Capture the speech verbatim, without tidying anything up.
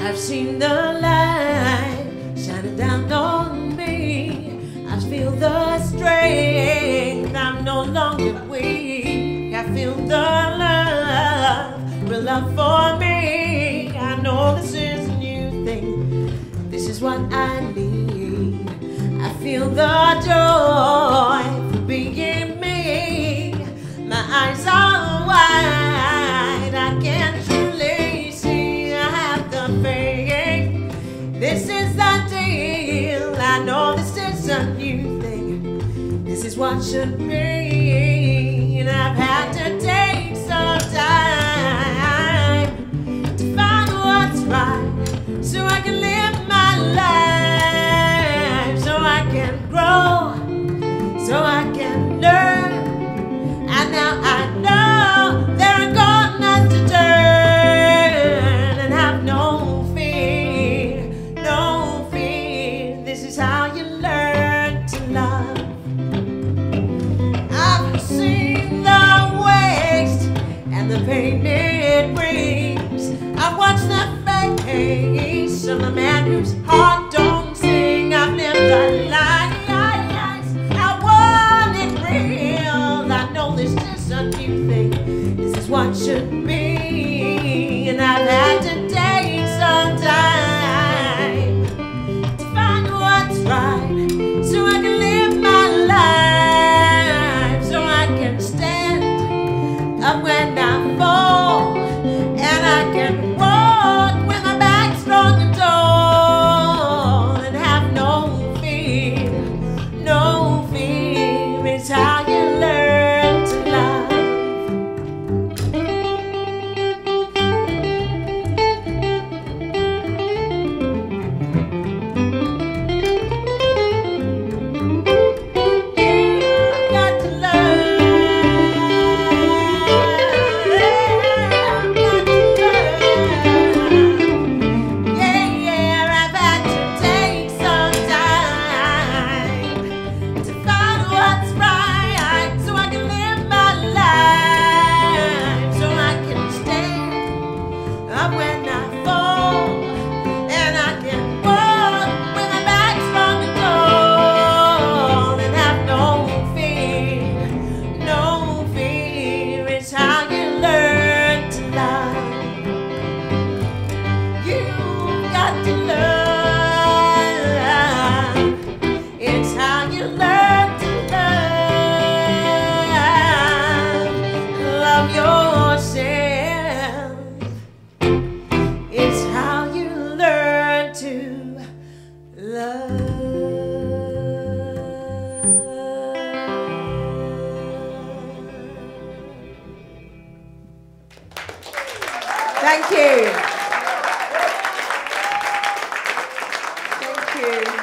I've seen the light shining down on me. I feel the strength, I'm no longer weak. I feel the love, real love for me. I know this is a new thing, this is what I need. I feel the joy for being me. My eyes are wide, I can truly see. I have the faith, this is the deal. I know this is a new thing, this is what should be. And I've had to take some time to find what's right, so I can live my life, so I can grow, so I can learn. And now I know there are corners to turn, and have no fear, no fear. This is how you learn to love. I've seen the waste and the pain it brings. I've watched the face of a man whose heart don't sing. I've lived a life, I want it real. I know this is a new thing, this is what should be. And I've had to take some time to find what's right, so I can live my life, so I can stand up when I fall, and I can walk with my back strong and tall, and have no fear, no fear. It's how you learn to love. You've got to learn. I've got to learn. Yeah, yeah, I've had to take some time to find what's right, so I can live my life, so I can stand up when I fall, and I can walk with my back strong and tall, and have no fear, no fear. It's how you learn to love. You've got to learn. It's how you learn to love. Love yourself. It's how you learn to love. Thank you. Thank you.